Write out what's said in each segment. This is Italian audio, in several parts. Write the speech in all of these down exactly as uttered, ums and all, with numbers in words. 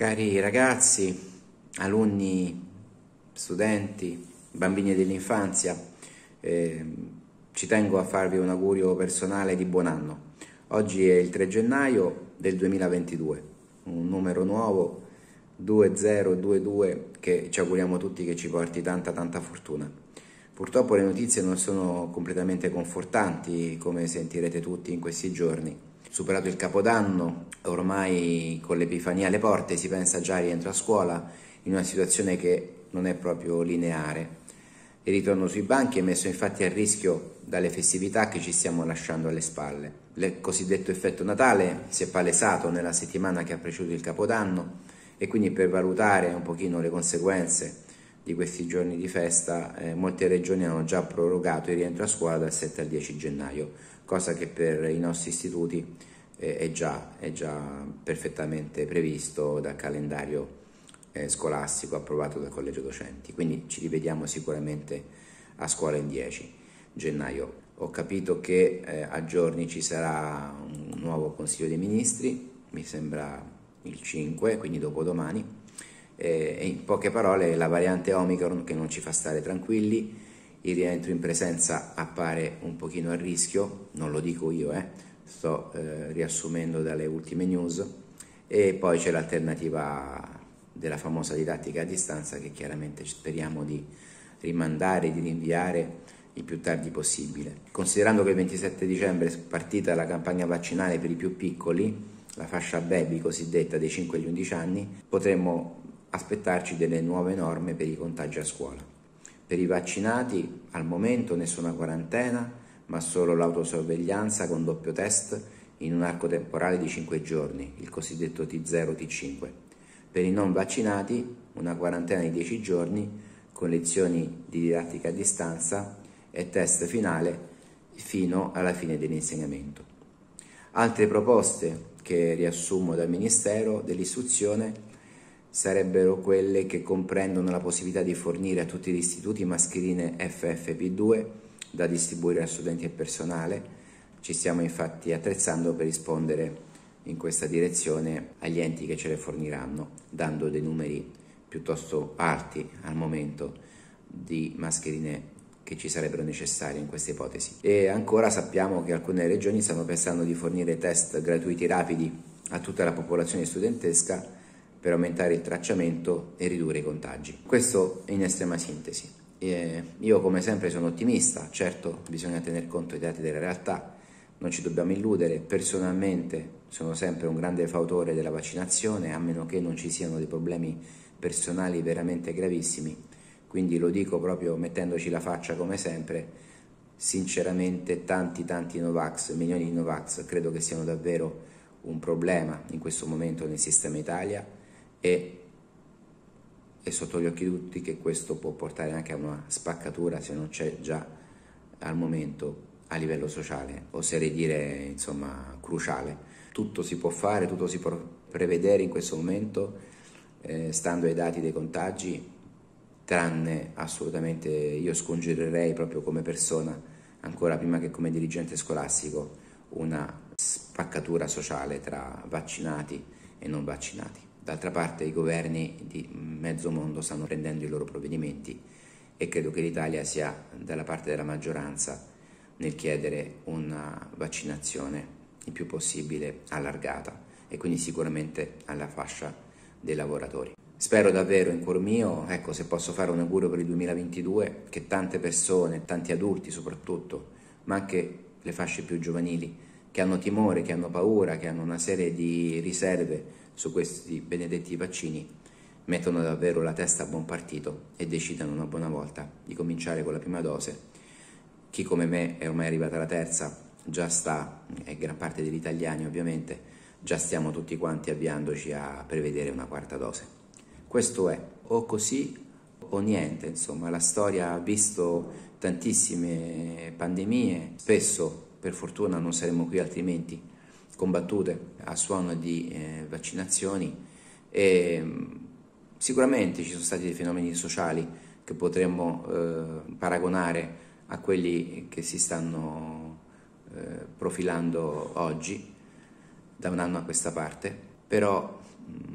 Cari ragazzi, alunni, studenti, bambini dell'infanzia, eh, ci tengo a farvi un augurio personale di buon anno. Oggi è il tre gennaio del duemilaventidue, un numero nuovo, due zero due due, che ci auguriamo tutti che ci porti tanta tanta fortuna. Purtroppo le notizie non sono completamente confortanti, come sentirete tutti in questi giorni. Superato il Capodanno, ormai con l'Epifania alle porte, si pensa già al rientro a scuola in una situazione che non è proprio lineare. Il ritorno sui banchi è messo infatti a rischio dalle festività che ci stiamo lasciando alle spalle. Il cosiddetto effetto Natale si è palesato nella settimana che ha preceduto il Capodanno e quindi per valutare un pochino le conseguenze di questi giorni di festa, eh, molte regioni hanno già prorogato il rientro a scuola dal sette al dieci gennaio, cosa che per i nostri istituti eh, è, già, è già perfettamente previsto dal calendario eh, scolastico approvato dal Collegio Docenti. Quindi ci rivediamo sicuramente a scuola il dieci gennaio. Ho capito che eh, a giorni ci sarà un nuovo Consiglio dei Ministri, mi sembra il cinque, quindi dopodomani. E in poche parole la variante Omicron che non ci fa stare tranquilli, il rientro in presenza appare un pochino a rischio, non lo dico io, eh, sto eh, riassumendo dalle ultime news, e poi c'è l'alternativa della famosa didattica a distanza che chiaramente speriamo di rimandare, di rinviare il più tardi possibile. Considerando che il ventisette dicembre è partita la campagna vaccinale per i più piccoli, la fascia baby cosiddetta dei cinque agli undici anni, potremmo aspettarci delle nuove norme per i contagi a scuola. Per i vaccinati al momento nessuna quarantena, ma solo l'autosorveglianza con doppio test in un arco temporale di cinque giorni, il cosiddetto T zero T cinque. Per i non vaccinati una quarantena di dieci giorni con lezioni di didattica a distanza e test finale fino alla fine dell'insegnamento. Altre proposte che riassumo dal Ministero dell'Istruzione sarebbero quelle che comprendono la possibilità di fornire a tutti gli istituti mascherine F F P due da distribuire a studenti e personale. Ci stiamo infatti attrezzando per rispondere in questa direzione agli enti che ce le forniranno, dando dei numeri piuttosto alti al momento di mascherine che ci sarebbero necessarie in questa ipotesi. E ancora sappiamo che alcune regioni stanno pensando di fornire test gratuiti rapidi a tutta la popolazione studentesca per aumentare il tracciamento e ridurre i contagi. Questo in estrema sintesi. Eh, io come sempre sono ottimista, certo bisogna tener conto dei dati della realtà, non ci dobbiamo illudere. Personalmente sono sempre un grande fautore della vaccinazione, a meno che non ci siano dei problemi personali veramente gravissimi, quindi lo dico proprio mettendoci la faccia come sempre. Sinceramente tanti tanti Novax, milioni di Novax, credo che siano davvero un problema in questo momento nel sistema Italia, e è sotto gli occhi di tutti che questo può portare anche a una spaccatura, se non c'è già al momento a livello sociale, oserei dire insomma cruciale. Tutto si può fare, tutto si può prevedere in questo momento, eh, stando ai dati dei contagi, tranne assolutamente, io scongiurerei proprio come persona, ancora prima che come dirigente scolastico, una spaccatura sociale tra vaccinati e non vaccinati. D'altra parte i governi di mezzo mondo stanno prendendo i loro provvedimenti e credo che l'Italia sia dalla parte della maggioranza nel chiedere una vaccinazione il più possibile allargata e quindi sicuramente alla fascia dei lavoratori. Spero davvero in cuor mio, ecco, se posso fare un augurio per il duemilaventidue, che tante persone, tanti adulti soprattutto, ma anche le fasce più giovanili, che hanno timore, che hanno paura, che hanno una serie di riserve su questi benedetti vaccini, mettono davvero la testa a buon partito e decidano una buona volta di cominciare con la prima dose. Chi come me è ormai arrivata alla terza già sta, e gran parte degli italiani ovviamente, già stiamo tutti quanti avviandoci a prevedere una quarta dose. Questo è o così o niente, insomma la storia ha visto tantissime pandemie, spesso per fortuna non saremo qui altrimenti, combattute a suono di eh, vaccinazioni, e mh, sicuramente ci sono stati dei fenomeni sociali che potremmo eh, paragonare a quelli che si stanno eh, profilando oggi da un anno a questa parte, però mh,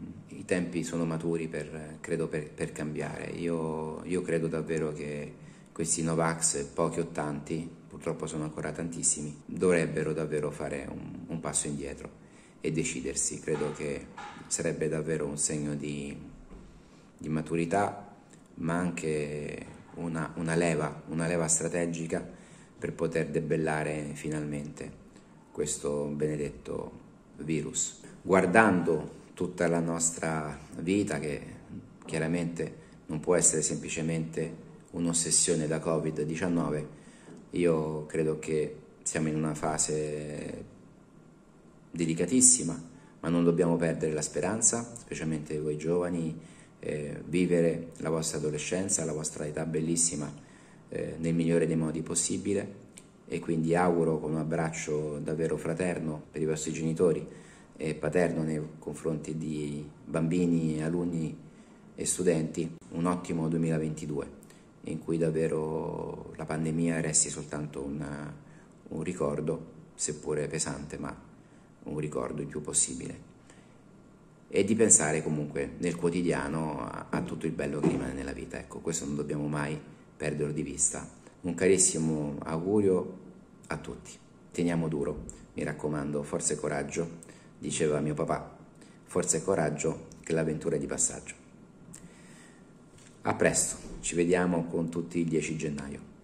tempi sono maturi per, credo, per, per cambiare. Io, io credo davvero che questi Novax, pochi o tanti, purtroppo sono ancora tantissimi, dovrebbero davvero fare un, un passo indietro e decidersi. Credo che sarebbe davvero un segno di, di maturità, ma anche una, una leva, una leva strategica per poter debellare finalmente questo benedetto virus. Guardando tutta la nostra vita, che chiaramente non può essere semplicemente un'ossessione da covid diciannove, io credo che siamo in una fase delicatissima, ma non dobbiamo perdere la speranza, specialmente voi giovani, eh, vivere la vostra adolescenza, la vostra età bellissima eh, nel migliore dei modi possibile, e quindi auguro, con un abbraccio davvero fraterno per i vostri genitori e paterno nei confronti di bambini, alunni e studenti, un ottimo duemilaventidue in cui davvero la pandemia resti soltanto un, un ricordo, seppure pesante, ma un ricordo il più possibile, e di pensare comunque nel quotidiano a, a tutto il bello che rimane nella vita. Ecco, questo non dobbiamo mai perderlo di vista. Un carissimo augurio a tutti. Teniamo duro, mi raccomando, forza e coraggio, diceva mio papà, forza e coraggio che l'avventura è di passaggio. A presto, ci vediamo con tutti il dieci gennaio.